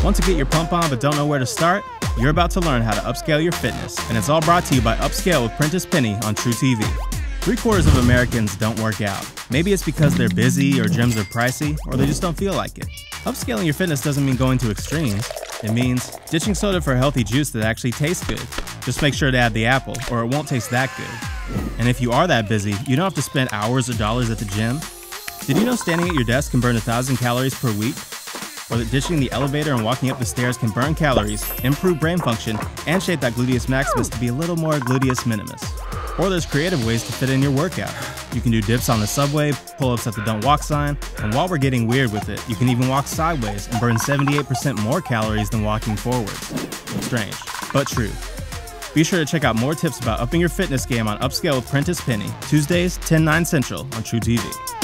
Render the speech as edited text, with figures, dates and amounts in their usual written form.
Want to get your pump on but don't know where to start? You're about to learn how to upscale your fitness, and it's all brought to you by Upscale with Prentice Penny on True TV. 3/4 of Americans don't work out. Maybe it's because they're busy, or gyms are pricey, or they just don't feel like it. Upscaling your fitness doesn't mean going to extremes. It means ditching soda for a healthy juice that actually tastes good. Just make sure to add the apple, or it won't taste that good. And if you are that busy, you don't have to spend hours or dollars at the gym. Did you know standing at your desk can burn 1,000 calories per week? Or that ditching the elevator and walking up the stairs can burn calories, improve brain function, and shape that gluteus maximus to be a little more gluteus minimus. Or there's creative ways to fit in your workout. You can do dips on the subway, pull-ups at the don't walk sign, and while we're getting weird with it, you can even walk sideways and burn 78% more calories than walking forwards. Strange, but true. Be sure to check out more tips about upping your fitness game on Upscale with Prentice Penny, Tuesdays, 10/9 Central on True TV.